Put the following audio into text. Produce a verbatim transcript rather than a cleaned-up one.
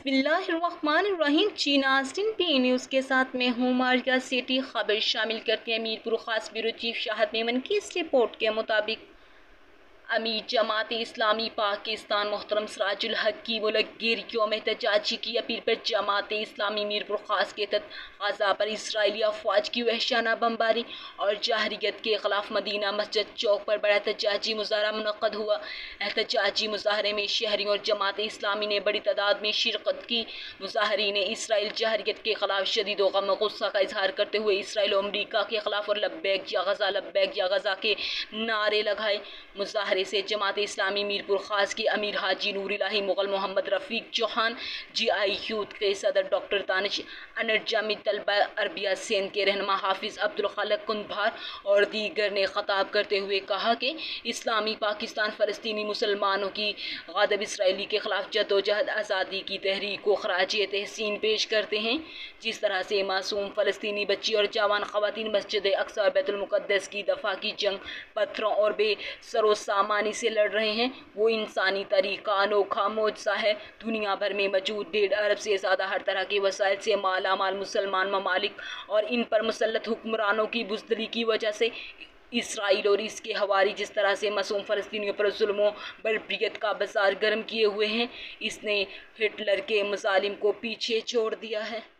बिस्मिल्लाहिर्रहमानिर्रहीम। जी नाज़रीन, P news के साथ मैं हूँ मारिया सेठी। खबर शामिल करती है मीरपुर खास ब्यूरो चीफ शाहद मेमन की इस रिपोर्ट के मुताबिक अमीर जमात इस्लामी पाकिस्तान मोहतरम सिराजुल हक की मुल्क गिर यौम एहतजाजी की अपील पर जमात इस्लामी मीरपुर खास के तहत गजा पर इसराइली अफवाज की वहशाना बमबारी और जहरीत के खिलाफ मदीना मस्जिद चौक पर बड़ा एहतजाजी मुजाहरा मुनक्कद हुआ। एहतजाजी मुजाहरे में शहरियों और जमात इस्लामी ने बड़ी तादाद में शिरकत की। मुजाहरीन ने इसराइल जहरीत के खिलाफ शदीद गम गुस्सा का इजहार करते हुए इसराइल और अमरीका के खिलाफ और लब्बैक या गजा लब्बैक या गजा के नारे लगाए। मुजाहरे से जमात इस्लामी मीरपुर खास की अमीर हाजी Noorullahi Mughal Mohammad Rafiq Chauhan, G I youth के सदर डॉक्टर दानिश अनट जामी तलबा अरबिया सिंध के रहनुमा हाफिज अब्दुल खालिक कुंदभार और दीगर ने खताब करते हुए कहा कि इस्लामी पाकिस्तान फ़लस्तीनी मुसलमानों की गादब इसराइली के खिलाफ जदोजहद आज़ादी की तहरीक को खराज तहसीन पेश करते हैं। जिस तरह से मासूम फ़लस्तीनी बच्ची और जवान ख़वातीन मस्जिद अक्सा और बैतुल मुक़द्दस की दफ़ा की जंग पत्थरों और बेसरो सामानी से लड़ रहे हैं, वो इंसानी तरीका अनोखा मोजज़ा है। दुनिया भर में मौजूद डेढ़ अरब से ज़्यादा हर तरह के वसाइल से माला माल मुसलमान ममालिक और इन पर मुसल्लत हुक्मरानों की बुज़दिली की वजह से इसराइल और इसके हवारी जिस तरह से मासूम फ़लस्तीनियों पर जुल्मों बर्बरियत का बाजार गर्म किए हुए हैं, इसने हिटलर के मज़ालिम को पीछे छोड़ दिया है।